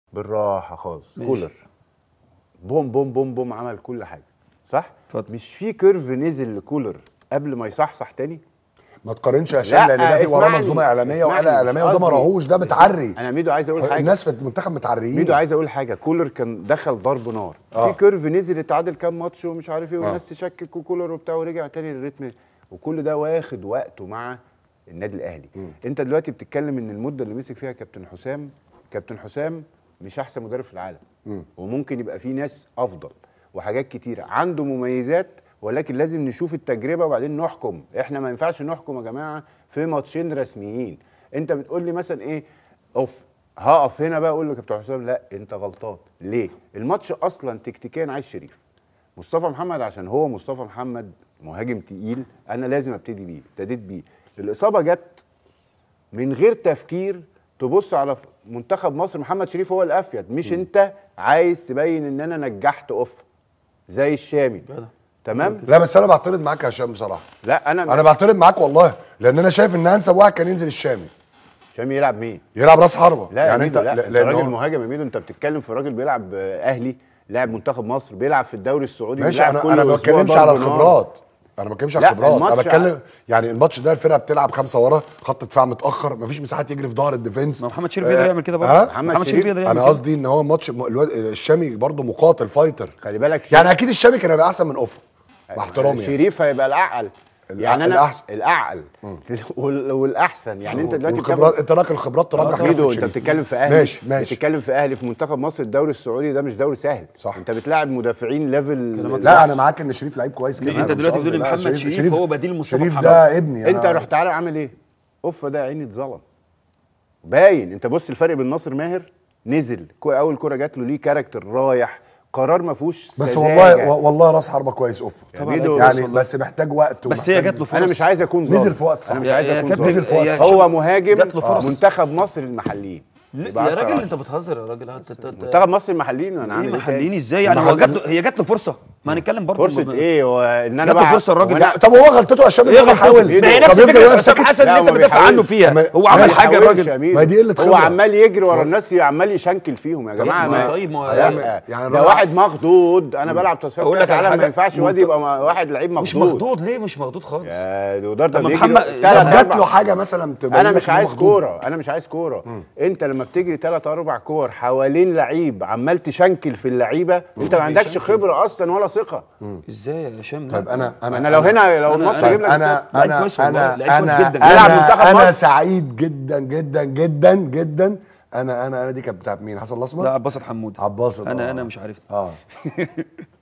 بالراحه خالص. كولر بوم بوم بوم بوم عمل كل حاجه صح. اتفضل. مش في كيرف نزل لكولر قبل ما يصحصح تاني؟ ما تقارنش يا هشام، لان ده في وراه منظومه اعلاميه وآلة اعلاميه، وده ما راهوش، ده بتعري. انا ميدو عايز اقول حاجه، الناس في المنتخب متعريين. ميدو عايز اقول حاجه، كولر كان دخل ضرب نار. في كيرف نزل اتعادل كام ماتش ومش عارف ايه، والناس تشكك وكولر وبتاع، ورجع تاني للريتم، وكل ده واخد وقته مع النادي الاهلي. انت دلوقتي بتتكلم ان المده اللي مسك فيها كابتن حسام مش احسن مدرب في العالم، وممكن يبقى في ناس افضل وحاجات كتيره، عنده مميزات، ولكن لازم نشوف التجربه وبعدين نحكم. احنا ما ينفعش نحكم يا جماعه في ماتشين رسميين. انت بتقول لي مثلا ايه هقف هنا بقى اقول له كابتن حسام لا انت غلطان. ليه؟ الماتش اصلا تكتيكيا عايز شريف. مصطفى محمد عشان هو مصطفى محمد مهاجم تقيل، انا لازم ابتديت بيه. الاصابه جت من غير تفكير. تبص على منتخب مصر، محمد شريف هو الافيد، مش انت عايز تبين ان انا نجحت زي الشامي. تمام. لا بس انا بعترض معاك يا هشام بصراحه. لا انا بعترض معاك والله، لان انا شايف ان انسب واحد كان ينزل الشامي. الشامي يلعب مين؟ يلعب راس حربه. لا يعني انت راجل مهاجم يا ميدو، انت بتتكلم في راجل بيلعب اهلي، لاعب منتخب مصر، بيلعب في الدوري السعودي. ماشي، انا ما بتكلمش على الخبرات، انا بتكلم يعني الماتش ده الفرقه بتلعب 5 ورا، خط دفاع متاخر، مفيش مساحات يجري في ظهر الديفنس. محمد شريف يقدر يعمل كده برضه. محمد شريف يقدر يعمل كده. انا قصدي ان هو الماتش الشامي برضه مقاتل فايتر، خلي بالك يعني اكيد الشامي كان هيبقى احسن من مع احترامي. شريف هيبقى الاعقل، يعني انا الاعقل والاحسن. يعني انت دلوقتي بتاخد انت راجل خبرات ترجح ميدو، انت بتتكلم في اهلي. ماشي. بتتكلم في اهلي في منتخب مصر. الدوري السعودي ده مش دوري سهل، صح. انت بتلاعب مدافعين ليفل. لا انا معاك ان شريف لعيب كويس كمان. انت دلوقتي بتقول ان محمد شريف هو بديل مصطفى محمد. شريف ده ابني. انت رحت عامل ايه؟ ده عيني اتظلم باين. انت بص الفرق بين ناصر ماهر، نزل اول كره جات له ليه كاركتر رايح، قرار ما فيهوش بس والله راس حربه كويس يعني بس محتاج وقت. بس هي جات له فرصه. انا مش عايز اكون ظالم، نزل في وقت صح. انا مش عايز اكون ظالم. نزل في وقت هو مهاجم منتخب مصر المحليين. يا راجل انت بتهزر يا راجل. منتخب مصر المحليين انا عامل ايه محليين ازاي يعني؟ هي جات له فرصه، ما هنتكلم برضه. فرصه ايه؟ هو ان انا جات له فرصه الراجل. طب هو غلطته عشان يحاول. ما هي نفس فكره حسام حسن اللي انت بتدافع عنه فيها. هو عمل حاجه الراجل، ما دي قله خبره. هو عمال يجري ورا الناس، عمال يشنكل فيهم يا جماعه. طيب يعني ده واحد مخضوض. انا بلعب تصفيات كاس العالم، ما ينفعش واد يبقى واحد لعيب مخضوض. مش مخضوض ليه؟ مش مخضوض خالص يا ده محمد. جات له حاجه مثلا تبقى انا مش عايز كوره. انت لما بتجري 3-4 كور حوالين لعيب عمال تشنكل في اللعيبه، انت ما عندكش خبره اصلا ولا ثقه. ازاي يا هشام؟ طيب انا لو الماتش اجيب لك انا سعيد جدا جدا جدا جدا. انا دي كانت بتاعت مين؟ حسن الاسمر؟ لا عباس الحمودي. عباس انا مش عارف.